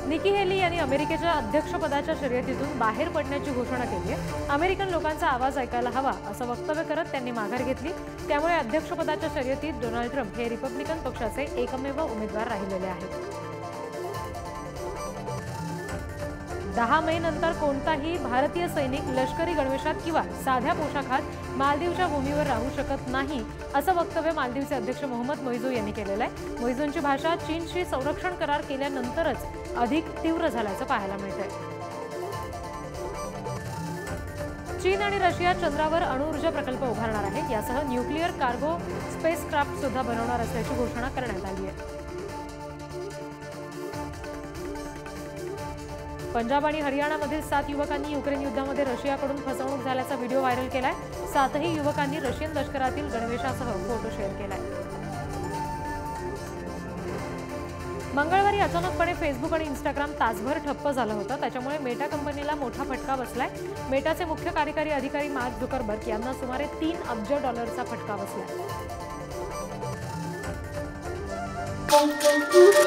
निकी Haley यांनी अमेरिकेच्या अध्यक्षपदाच्या शर्यतीतून बाहेर पडण्याची घोषणा केली आहे। अमेरिकन लोकांचा आवाज ऐकायला हवा असं वक्तव्य करत त्यांनी माघार घेतली। त्यामुळे अध्यक्षपदाच्या शर्यतीत डोनाल्ड ट्रम्प हे रिपब्लिकन पक्षाचे एकमेव उमेदवार राहिलेले आहेत। 10 मे नंतर कोणताही भारतीय सैनिक लष्करी गणवेशात किंवा साध्या पोशाखात मालदीवच्या भूमीवर राहू शकत नाही असं वक्तव्य मालदीवचे अध्यक्ष मोहम्मद मोइझू यांनी केलेलं आहे। मोइझूंची भाषा चीनशी संरक्षण करार केल्यानंतरच अधिक तीव्र झाल्याचं पाहायला मिळतंय। चीन आणि रशिया चंद्रावर अणुऊर्जा प्रकल्प उभारणार आहेत। यासह न्यूक्लिअर कार्गो स्पेसक्राफ्ट सुद्धा बनवणार असल्याची घोषणा करण्यात आली आहे। पंजाब आणि हरियाणामधील 7 युवकांनी युक्रेन युद्धामध्ये रशियाकडून फसवणूक झाल्याचा व्हिडिओ व्हायरल केलाय। 7ही युवकांनी रशियन लष्करातील गणवेशासह फोटो शेअर केलाय। मंगळवारी अचानकपणे फेसबुक आणि इंस्टाग्राम तासभर ठप्प झालं होतं। त्याच्यामुळे मेटा कंपनीला मोठा फटका बसलाय। मेटाचे मुख्य कार्यकारी अधिकारी मार्क झुकरबर्ग यांना सुमारे $3 अब्ज फटका बसलाय।